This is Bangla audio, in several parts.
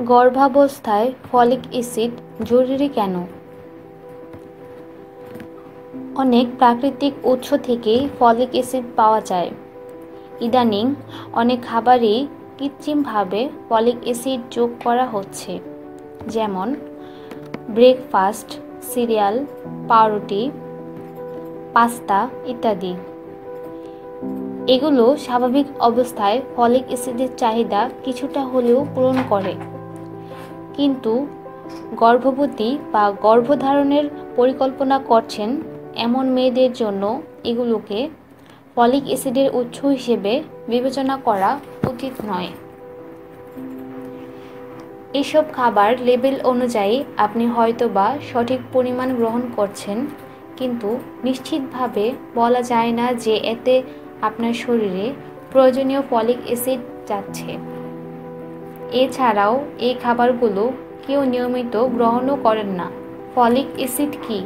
গর্ভাবস্থায় ফলিক অ্যাসিড জরুরি কেন? অনেক প্রাকৃতিক উৎস থেকেই ফলিক অ্যাসিড পাওয়া যায়। ইদানিং অনেক খাবারেই কৃত্রিমভাবে ফলিক অ্যাসিড যোগ করা হচ্ছে, যেমন ব্রেকফাস্ট সিরিয়াল, পাউরুটি, পাস্তা ইত্যাদি। এগুলো স্বাভাবিক অবস্থায় ফলিক অ্যাসিডের চাহিদা কিছুটা হলেও পূরণ করে, কিন্তু গর্ভবতী বা গর্ভধারণের পরিকল্পনা করছেন এমন মেয়েদের জন্য এগুলোকে ফলিক অ্যাসিডের উৎস হিসেবে বিবেচনা করা উচিত নয়। এসব খাবার লেবেল অনুযায়ী আপনি হয়তোবা সঠিক পরিমাণ গ্রহণ করছেন, কিন্তু নিশ্চিতভাবে বলা যায় না যে এতে আপনার শরীরে প্রয়োজনীয় ফলিক অ্যাসিড যাচ্ছে। এছাড়াও এই খাবারগুলো কেউ নিয়মিত গ্রহণও করেন না। ফলিক অ্যাসিড কি?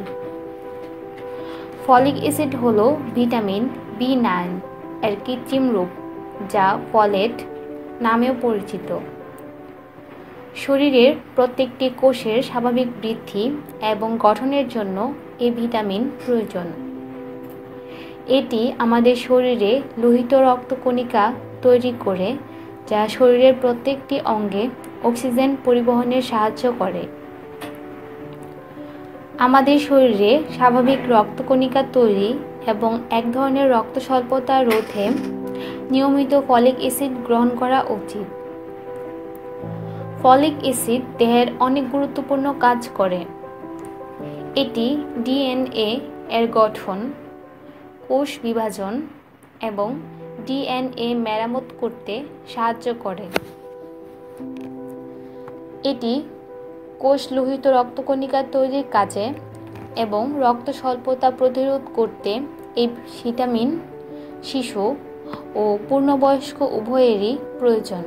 ফলিক অ্যাসিড হলো ভিটামিন B9 এর কৃত্রিম রূপ, যা ফলেট নামেও পরিচিত। শরীরের প্রত্যেকটি কোষের স্বাভাবিক বৃদ্ধি এবং গঠনের জন্য এই ভিটামিন প্রয়োজন। এটি আমাদের শরীরে লোহিত রক্তকণিকা তৈরি করে, যা শরীরের প্রত্যেকটি অঙ্গে অক্সিজেন পরিবহনে সাহায্য করে। আমাদের শরীরে স্বাভাবিক রক্তকণিকা তৈরি এবং এক ধরনের রক্ত স্বল্পতা রোধে নিয়মিত ফলিক অ্যাসিড গ্রহণ করা উচিত। ফলিক অ্যাসিড দেহের অনেক গুরুত্বপূর্ণ কাজ করে। এটি ডিএনএ এর গঠন, কোষ বিভাজন এবং ডিএনএ মেরামত করতে সাহায্য করে। এটি কোষ লোহিত রক্তকণিকা তৈরির কাজে এবং রক্ত স্বল্পতা প্রতিরোধ করতে এই ভিটামিন শিশু ও পূর্ণবয়স্ক উভয়েরই প্রয়োজন।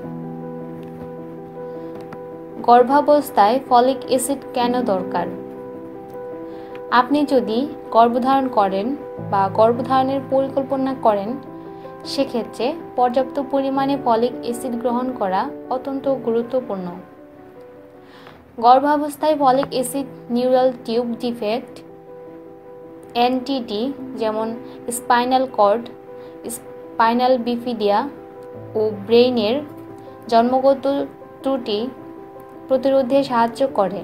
গর্ভাবস্থায় ফলিক অ্যাসিড কেন দরকার? আপনি যদি গর্ভধারণ করেন বা গর্ভধারণের পরিকল্পনা করেন, সেক্ষেত্রে পর্যাপ্ত পরিমাণে ফলিক অ্যাসিড গ্রহণ করা অত্যন্ত গুরুত্বপূর্ণ। গর্ভাবস্থায় folic acid neural tube defect, NTD যেমন স্পাইনাল কর্ড, স্পাইনাল বিফিডিয়া ও ব্রেইনের জন্মগত ত্রুটি প্রতিরোধে সাহায্য করে।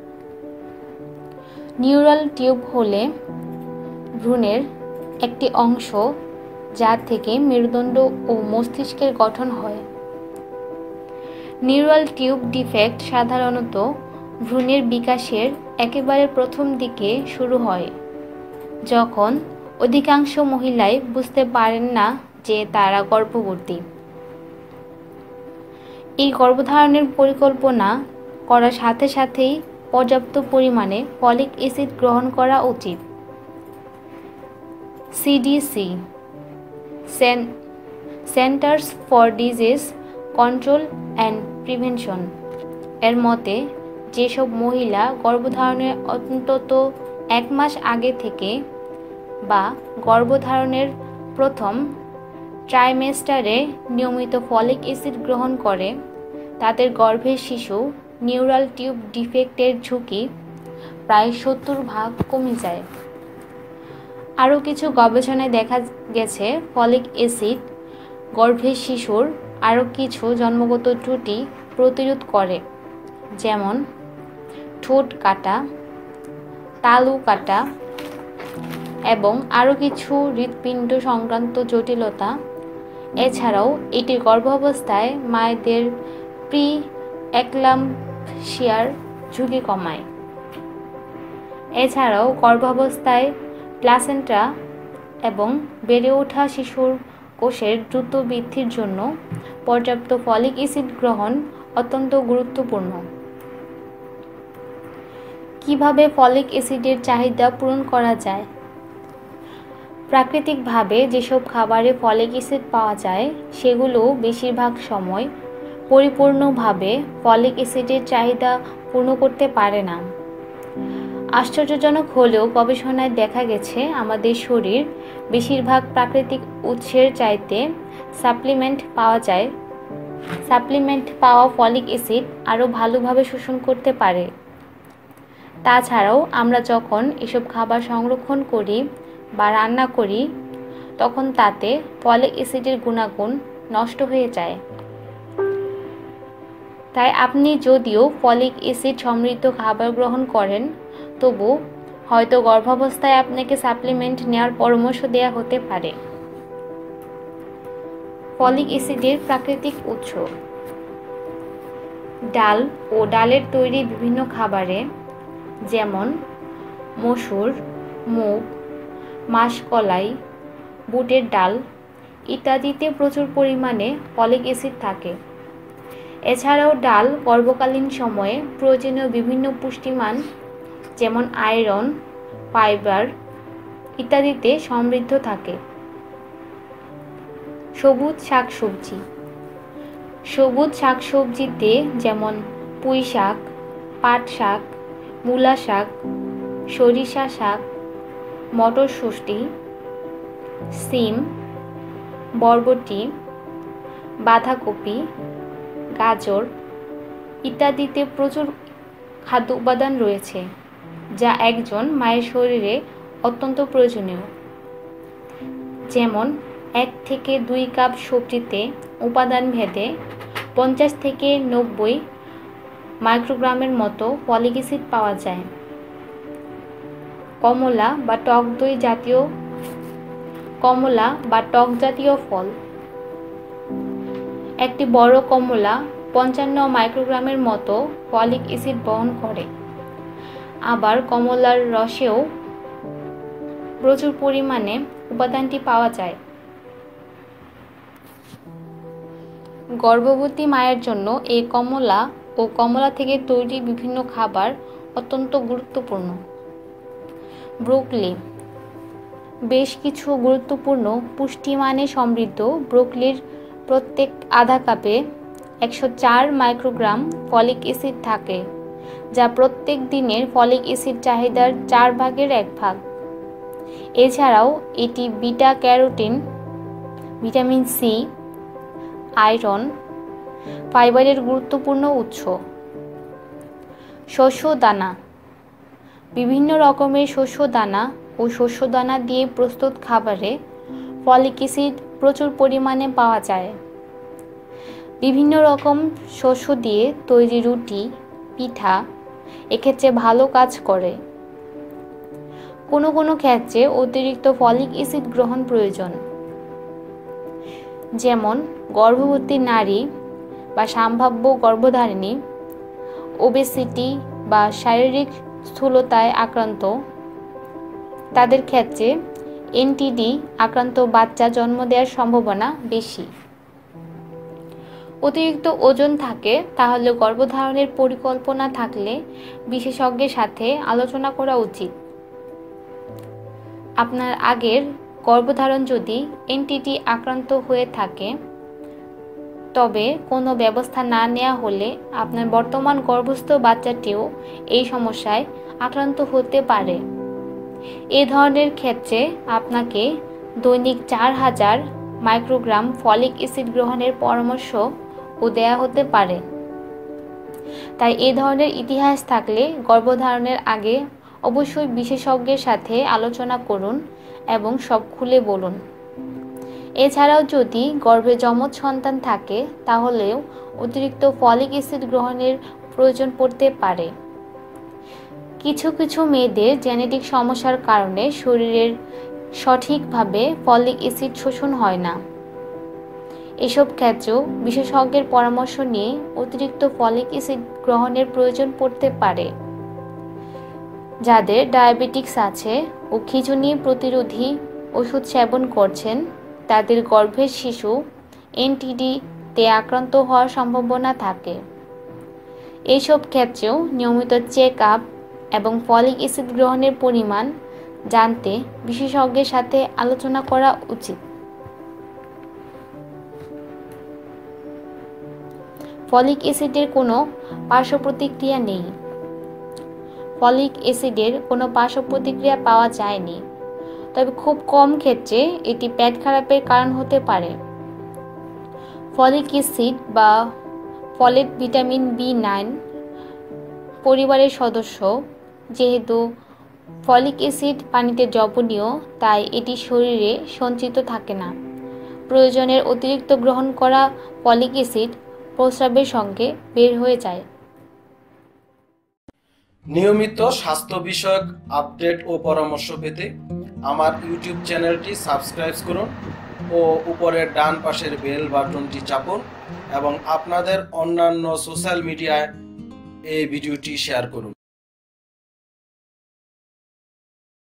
নিউরাল টিউব হলে ভ্রূণের একটি অংশ যা থেকে মেরুদণ্ড ও মস্তিষ্কের গঠন হয়। নিউরাল টিউব ডিফেক্ট সাধারণত ভ্রূণের বিকাশের একেবারে প্রথম দিকে শুরু হয়, যখন অধিকাংশ মহিলাই বুঝতে পারেন না যে তারা গর্ভবতী। এই গর্ভধারণের পরিকল্পনা করার সাথে সাথেই পর্যাপ্ত পরিমাণে ফলিক অ্যাসিড গ্রহণ করা উচিত। CDC centers for disease control and prevention এর মতে, যেসব মহিলা গর্ভধারণের অন্তত 1 মাস আগে থেকে বা গর্ভধারণের প্রথম ট্রাইমেস্টারে নিয়মিত ফলিক অ্যাসিড গ্রহণ করে, তাদের গর্ভের শিশু নিউরাল টিউব ডিফেক্টের ঝুঁকি প্রায় 70% কমে যায়। আরও কিছু গবেষণায় দেখা গেছে ফলিক অ্যাসিড গর্ভের শিশুর আরও কিছু জন্মগত ত্রুটি প্রতিরোধ করে, যেমন ঠোঁট কাটা, তালু কাটা এবং আরও কিছু হৃৎপিণ্ড সংক্রান্ত জটিলতা। এছাড়াও এটি গর্ভাবস্থায় মায়েদের প্রি এক্লাম্পসিয়ার ঝুঁকি কমায়। এছাড়াও গর্ভাবস্থায় প্লাসেন্টা এবং বেড়ে ওঠা শিশুর কোষের দ্রুত বৃদ্ধির জন্য পর্যাপ্ত ফলিক অ্যাসিড গ্রহণ অত্যন্ত গুরুত্বপূর্ণ। কিভাবে ফলিক অ্যাসিডের চাহিদা পূরণ করা যায়? প্রাকৃতিকভাবে যেসব খাবারে ফলিক অ্যাসিড পাওয়া যায়, সেগুলো বেশিরভাগ সময় পরিপূর্ণভাবে ফলিক অ্যাসিডের চাহিদা পূর্ণ করতে পারে না। আশ্চর্যজনক হলেও গবেষণায় দেখা গেছে আমাদের শরীর বেশিরভাগ প্রাকৃতিক উৎসের চাইতে সাপ্লিমেন্ট পাওয়া যায় সাপ্লিমেন্ট পাওয়া ফলিক অ্যাসিড আরও ভালোভাবে শোষণ করতে পারে। তাছাড়াও আমরা যখন এসব খাবার সংরক্ষণ করি বা রান্না করি তখন তাতে ফলিক অ্যাসিডের গুণাগুণ নষ্ট হয়ে যায়। তাই আপনি যদিও ফলিক অ্যাসিড সমৃদ্ধ খাবার গ্রহণ করেন, তবু হয়তো গর্ভাবস্থায় আপনাকে সাপ্লিমেন্ট নেওয়ার পরামর্শ দেওয়া হতে পারে। ফলিক অ্যাসিডের প্রাকৃতিক উৎস। ডাল ও ডালের তৈরি বিভিন্ন খাবারে যেমন মসুর, মুগ, মাসকলাই, বুটের ডাল ইত্যাদিতে প্রচুর পরিমাণে ফলিক অ্যাসিড থাকে। এছাড়াও ডাল গর্ভকালীন সময়ে প্রয়োজনীয় বিভিন্ন পুষ্টিমান যেমন আয়রন, ফাইবার ইত্যাদিতে সমৃদ্ধ থাকে। সবুজ শাকসবজি। সবুজ শাকসবজিতে যেমন পুঁই শাক, পাট শাক, মূলা শাক, সরিষা শাক, মটরশুঁটি, সিম, বরবটি, বাঁধাকপি, গাজর ইত্যাদিতে প্রচুর খাদ্য উপাদান রয়েছে যা একজন মায়ের শরীরে অত্যন্ত প্রয়োজনীয়। যেমন 1 থেকে 2 কাপ সবজিতে উপাদান ভেদে 50 থেকে 90 মাইক্রোগ্রামের মতো ফলিক অ্যাসিড পাওয়া যায়। কমলা বা টক জাতীয় ফল। একটি বড় কমলা 55 মাইক্রোগ্রামের মতো ফলিক অ্যাসিড বহন করে। আবার কমলার রসেও প্রচুর পরিমাণে উপাদানটি পাওয়া যায়। গর্ভবতী মায়ের জন্য এই কমলা ও কমলা থেকে তৈরি বিভিন্ন খাবার অত্যন্ত গুরুত্বপূর্ণ। ব্রোকলি। বেশ কিছু গুরুত্বপূর্ণ পুষ্টিমানে সমৃদ্ধ ব্রোকলির প্রত্যেক আধা কাপে 104 মাইক্রোগ্রাম ফলিক অ্যাসিড থাকে, যা প্রত্যেক দিনের ফলিক অ্যাসিড চাহিদার 4 ভাগের 1 ভাগ। এছাড়াও এটি beta carotene, vitamin C, iron, ফাইবারের গুরুত্বপূর্ণ উৎস। শস্য দানা। বিভিন্ন রকমের শস্য দানা ও শস্য দানা দিয়ে প্রস্তুত খাবারে ফলিক অ্যাসিড প্রচুর পরিমাণে পাওয়া যায়। বিভিন্ন রকম শস্য দিয়ে তৈরি রুটি, পিঠা এক্ষেত্রে ভালো কাজ করে। কোনো কোনো ক্ষেত্রে অতিরিক্ত ফলিক অ্যাসিড গ্রহণ প্রয়োজন, যেমন গর্ভবতী নারী বা সম্ভাব্য গর্ভধারিণী, ওবেসিটি বা শারীরিক স্থূলতায় আক্রান্ত, তাদের ক্ষেত্রে এনটিডি আক্রান্ত বাচ্চা জন্ম দেওয়ার সম্ভাবনা বেশি। অতিরিক্ত ওজন থাকে তাহলে গর্ভধারণের পরিকল্পনা থাকলে বিশেষজ্ঞের সাথে আলোচনা করা উচিত। আপনার আগের গর্ভধারণ যদি এনটিডি আক্রান্ত হয়ে থাকে, তবে কোনো ব্যবস্থা না নেওয়া হলে আপনার বর্তমান গর্ভস্থ বাচ্চাটিও এই সমস্যায় আক্রান্ত হতে পারে। এ ধরনের ক্ষেত্রে আপনাকে দৈনিক 4000 মাইক্রোগ্রাম ফলিক অ্যাসিড গ্রহণের পরামর্শ দেওয়া হতে পারে। তাই এ ধরনের ইতিহাস থাকলে গর্ভধারণের আগে অবশ্যই বিশেষজ্ঞের সাথে আলোচনা করুন এবং সব খুলে বলুন। এছাড়াও যদি গর্ভে যমজ সন্তান থাকে তাহলেও অতিরিক্ত ফলিক অ্যাসিড গ্রহণের প্রয়োজন পড়তে পারে। কিছু কিছু মেয়েদের জেনেটিক সমস্যার কারণে শরীরের সঠিকভাবে ফলিক অ্যাসিড শোষণ হয় না। এসব ক্ষেত্রেও বিশেষজ্ঞের পরামর্শ নিয়ে অতিরিক্ত ফলিক অ্যাসিড গ্রহণের প্রয়োজন পড়তে পারে। যাদের ডায়াবেটিস আছে ও খিঁচুনি প্রতিরোধী ওষুধ সেবন করছেন, তাদের গর্ভের শিশু এনটিডি-তে আক্রান্ত হওয়ার সম্ভাবনা থাকে। এইসব ক্ষেত্রেও নিয়মিত চেক আপ এবং ফলিক অ্যাসিড গ্রহণের পরিমাণ জানতে বিশেষজ্ঞের সাথে আলোচনা করা উচিত। ফলিক অ্যাসিডের কোনো পার্শ্ব প্রতিক্রিয়া নেই। ফলিক অ্যাসিডের কোনো পার্শ্ব প্রতিক্রিয়া পাওয়া যায়নি, তবে খুব কম ক্ষেত্রে এটি পেট খারাপের কারণ হতে পারে। ফলিক অ্যাসিড বা ফলেট ভিটামিন বি9 পরিবারের সদস্য। যেহেতু ফলিক অ্যাসিড পানিতে দ্রবণীয়, তাই এটি শরীরে সঞ্চিত থাকে না। প্রয়োজনের অতিরিক্ত গ্রহণ করা ফলিক অ্যাসিড প্রস্রাবের সঙ্গে বের হয়ে যায়। নিয়মিত স্বাস্থ্য বিষয়ক আপডেট ও পরামর্শ পেতে আমার ইউটিউব চ্যানেলটি সাবস্ক্রাইব করুন ও উপরের ডান পাশের বেল বাটনটি চাপুন এবং আপনাদের অন্যান্য সোশ্যাল মিডিয়ায় এই ভিডিওটি শেয়ার করুন।